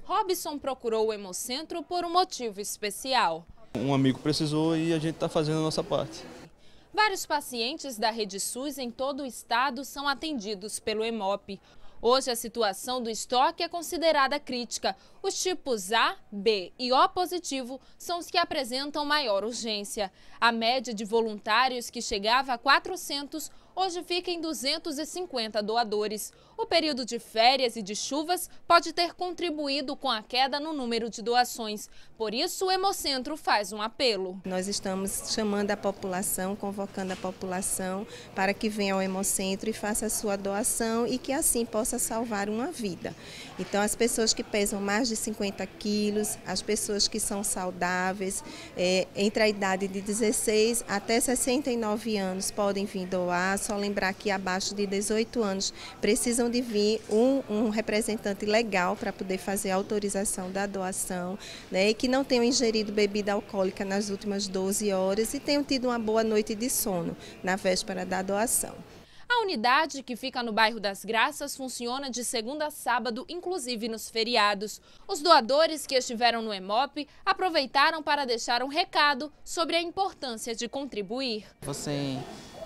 Robson procurou o Hemocentro por um motivo especial. Um amigo precisou e a gente está fazendo a nossa parte. Vários pacientes da Rede SUS em todo o estado são atendidos pelo Hemop. Hoje a situação do estoque é considerada crítica. Os tipos A, B e O positivo são os que apresentam maior urgência. A média de voluntários, que chegava a 400, hoje fica em 250 doadores. O período de férias e de chuvas pode ter contribuído com a queda no número de doações. Por isso, o Hemocentro faz um apelo. Nós estamos chamando a população, convocando a população para que venha ao Hemocentro e faça a sua doação e que assim possa salvar uma vida. Então, as pessoas que pesam mais de 50 quilos, as pessoas que são saudáveis, entre a idade de 16 até 69 anos podem vir doar. Só lembrar que abaixo de 18 anos precisam de vir um representante legal para poder fazer a autorização da doação, né, e que não tenham ingerido bebida alcoólica nas últimas 12 horas e tenham tido uma boa noite de sono na véspera da doação. A unidade, que fica no bairro das Graças, funciona de segunda a sábado, inclusive nos feriados. Os doadores que estiveram no Hemop aproveitaram para deixar um recado sobre a importância de contribuir. Você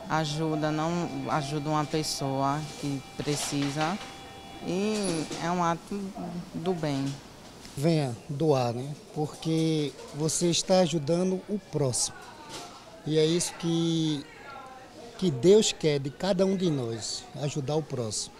ajuda uma pessoa que precisa e é um ato do bem. Venha doar, né? Porque você está ajudando o próximo. E é isso que Deus quer de cada um de nós, ajudar o próximo.